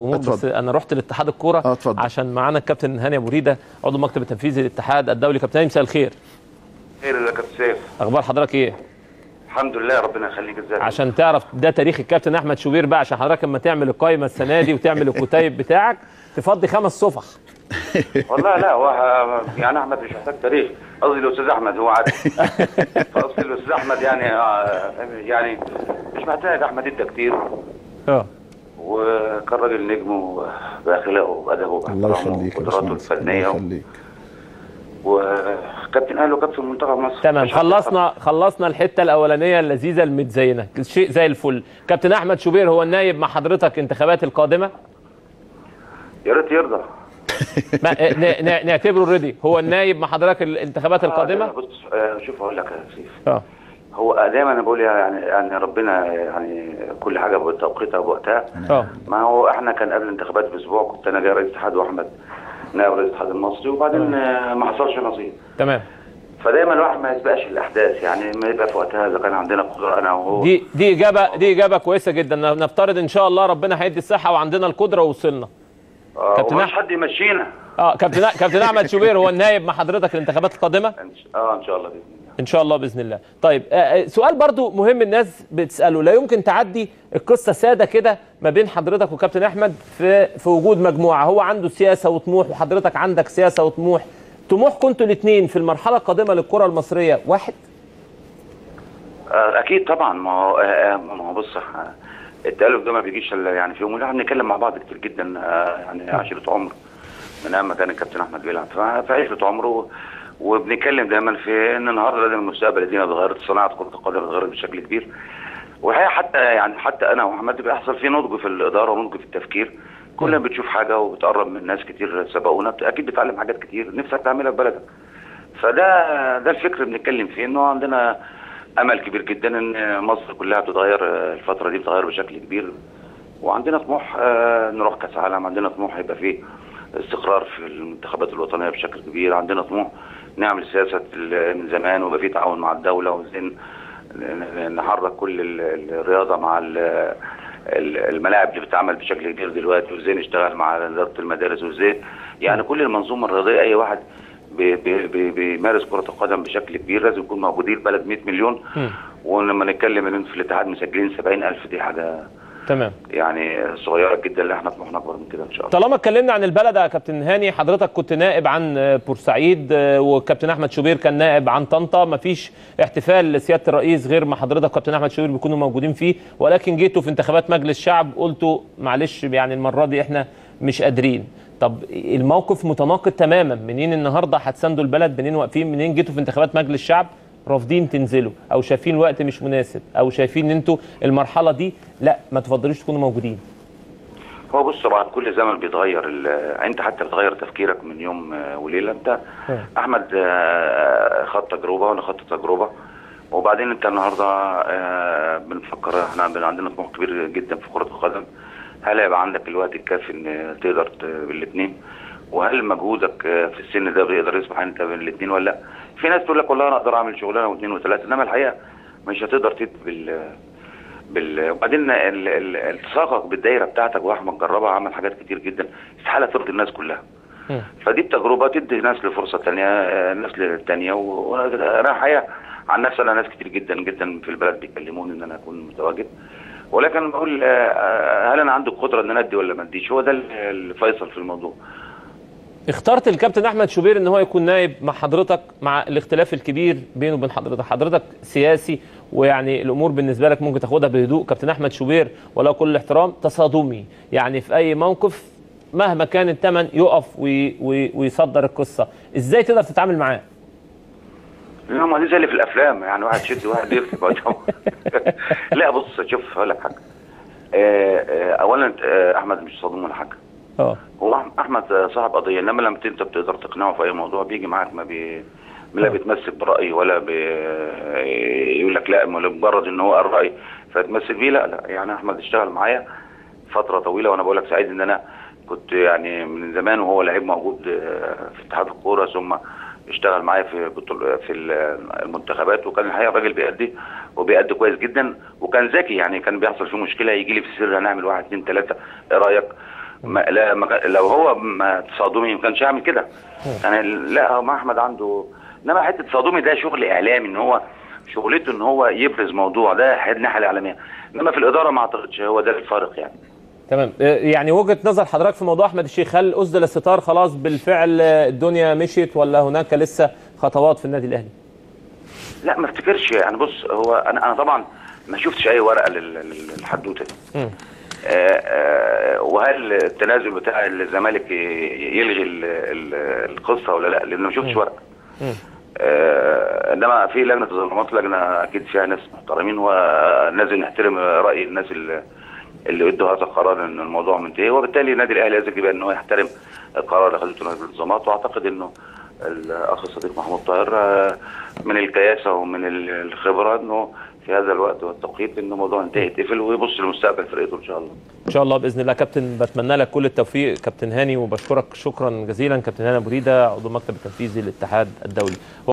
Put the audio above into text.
بس انا رحت لاتحاد الكوره عشان معانا الكابتن هاني ابو ريده عضو المكتب التنفيذي للاتحاد الدولي. كابتن هاني مساء الخير. خير يا كابتن سيف. اخبار حضرتك ايه؟ الحمد لله ربنا يخليك. ازيك؟ عشان تعرف ده تاريخ الكابتن احمد شوبير بقى، عشان حضرتك لما تعمل القائمه السنه دي وتعمل الكتيب بتاعك تفضي 5 صفح. والله لا هو يعني احمد مش محتاج تاريخ، قصدي الاستاذ احمد هو عارف. قصدي الاستاذ احمد يعني مش محتاج. احمد ادى كتير وكان راجل نجم باخلاقه وادبه واحترامه وقدراته الفنيه وكابتن اهلي وكابتن منتخب مصر. تمام. خلصنا الحته الاولانيه اللذيذه المتزينه، شيء زي الفل. كابتن احمد شوبير هو النائب مع حضرتك الانتخابات القادمه؟ يا ريت يرضى. نعتبره رضي هو النائب مع حضرتك الانتخابات القادمه؟ بص شوف اقول لك يا سيف. هو دايما انا بقول يعني ربنا يعني كل حاجه بتوقيتها وبوقتها. ما هو احنا كان قبل الانتخابات باسبوع كنت انا جاي رئيس الاتحاد واحمد نائب رئيس الاتحاد المصري، وبعدين ما حصلش نصيب. تمام. فدايما الواحد ما يسبقش الاحداث، يعني ما يبقى في وقتها اذا كان عندنا قدره انا وهو. دي اجابه كويسه جدا. نفترض ان شاء الله ربنا هيدي الصحه وعندنا القدره ووصلنا. كابتن حد يمشينا. كابتن احمد شوبير هو النائب مع حضرتك الانتخابات القادمه؟ ان شاء الله باذن الله. ان شاء الله باذن الله. طيب سؤال برضو مهم الناس بتساله، لا يمكن تعدي القصه ساده كده ما بين حضرتك وكابتن احمد في وجود مجموعه، هو عنده سياسه وطموح وحضرتك عندك سياسه وطموح. طموحكم انتوا الاثنين في المرحله القادمه للكره المصريه واحد؟ اكيد طبعا. ما هو بص، التالف ده ما بيجيش الا يعني في يوم. احنا بنتكلم مع بعض كتير جدا، يعني عشره عمر من ايام ما كان الكابتن احمد بيلعب في عشره عمره، وبنتكلم دايما في ان النهارده لازم المستقبل الدنيا اتغيرت، صناعه كره القدم اتغيرت بشكل كبير. وهي حتى انا واحمد بيحصل في نضج في الاداره ونضج في التفكير. كلنا بتشوف حاجه وبتقرب من ناس كتير سبقونا، اكيد بتتعلم حاجات كتير نفسك تعملها في بلدك. ده الفكر بنتكلم فيه، انه عندنا امل كبير جدا ان مصر كلها بتتغير الفتره دي، بتتغير بشكل كبير، وعندنا طموح نروح كاس عالم، عندنا طموح يبقى فيه استقرار في المنتخبات الوطنيه بشكل كبير، عندنا طموح نعمل سياسه من زمان ويبقى فيه تعاون مع الدوله، وازاي نحرك كل الرياضه مع الملاعب اللي بتتعمل بشكل كبير دلوقتي، وازاي نشتغل مع اداره المدارس، وازاي يعني كل المنظومه الرياضيه. اي واحد بيمارس كره القدم بشكل كبير لازم يكون موجودين. البلد 100 مليون، ولما نتكلم ان في الاتحاد مسجلين 70,000 دي حاجه تمام يعني صغيره جدا، اللي احنا طموحنا اكبر من كده ان شاء الله. طالما اتكلمنا عن البلد يا كابتن هاني، حضرتك كنت نائب عن بورسعيد والكابتن احمد شوبير كان نائب عن طنطا، مفيش احتفال لسياده الرئيس غير ما حضرتك وكابتن احمد شوبير بيكونوا موجودين فيه، ولكن جيتوا في انتخابات مجلس الشعب قلتوا معلش يعني المره دي احنا مش قادرين. طب الموقف متناقض تماما، منين النهارده هتساندوا البلد، منين واقفين، منين جيتوا في انتخابات مجلس الشعب رافضين تنزلوا، او شايفين الوقت مش مناسب، او شايفين ان انتوا المرحله دي لا ما تفضلوش تكونوا موجودين؟ هو بص طبعا كل زمن بيتغير، انت حتى بتغير تفكيرك من يوم وليله. انت احمد خد تجربه وانا خدت تجربه، وبعدين انت النهارده بنفكر احنا عندنا طموح كبير جدا في كره القدم. هل هيبقى عندك الوقت الكافي ان تقدر بالاثنين؟ وهل مجهودك في السن ده بيقدر يسمح انت بين الاثنين ولا لا؟ في ناس تقول لك والله انا اقدر اعمل شغلانه واثنين وثلاثه، انما الحقيقه مش هتقدر تدي وبعدين التصاقك بالدايره بتاعتك، واحمد جربها عمل حاجات كتير جدا استحاله ترضي الناس كلها. فدي التجربه تدي ناس لفرصه ثانيه، ناس للثانيه. وانا الحقيقه عن نفسي انا ناس كتير جدا جدا في البلد بيكلموني ان انا اكون متواجد، ولكن بقول هل انا عندي القدره ان انا ادي ولا ما اديش؟ هو ده الفيصل في الموضوع. اخترت الكابتن احمد شوبير ان هو يكون نائب مع حضرتك، مع الاختلاف الكبير بينه وبين حضرتك سياسي، ويعني الامور بالنسبه لك ممكن تاخدها بهدوء. كابتن احمد شوبير ولا كل الاحترام تصادمي، يعني في اي موقف مهما كان الثمن يقف ويصدر القصه. ازاي تقدر تتعامل معاه؟ لا ما دي زي اللي في الافلام، يعني واحد شد واحد يرفض. لا بص شوف هقول لك حاجه. اولا احمد مش صادم ولا حاجه. هو احمد صاحب قضيه، انما لما انت بتقدر تقنعه في اي موضوع بيجي معاك، لا بيتمسك براي ولا يقول لك لا مجرد ان هو الراي فتمسك بيه. لا يعني احمد اشتغل معايا فتره طويله، وانا بقول لك سعيد ان انا كنت يعني من زمان وهو لعيب موجود في اتحاد الكوره، ثم اشتغل معايا في المنتخبات، وكان الحقيقه الراجل بيأدي كويس جدا، وكان ذكي. يعني كان بيحصل فيه مشكله يجي لي في السر هنعمل 1 2 3 ايه رايك؟ لو هو تصادمي ما كانش يعمل كده. يعني لا، هو احمد عنده، انما حته تصادمي ده شغل اعلامي، ان هو شغلته ان هو يبرز موضوع، ده الناحيه الاعلاميه. انما في الاداره ما اعتقدش هو ده الفارق يعني. تمام. يعني وجهة نظر حضرتك في موضوع احمد الشيخ، هل أسدل الستار خلاص بالفعل الدنيا مشيت، ولا هناك لسه خطوات في النادي الاهلي؟ لا ما افتكرش يعني. بص، هو انا طبعا ما شفتش اي ورقه للحدوته دي. وهل التنازل بتاع الزمالك يلغي القصه ولا لا؟ لان ما شفتش ورقه. انما في لجنه التظلمات، لجنه اكيد فيها ناس محترمين، ولازم نحترم راي الناس اللي ادوا هذا القرار ان الموضوع منتهي، وبالتالي النادي الاهلي لازم يبقى ان هو يحترم القرار اللي خدته لجنه التظلمات. واعتقد انه الاخ الصديق محمود طاهر من الكياسه ومن الخبره انه في هذا الوقت والتوقيت انه الموضوع انتهى، يتقفل ويبص لمستقبل فرقته ان شاء الله. ان شاء الله باذن الله. كابتن، بتمنى لك كل التوفيق كابتن هاني، وبشكرك شكرا جزيلا. كابتن هاني ابو ريده، عضو المكتب التنفيذي للاتحاد الدولي.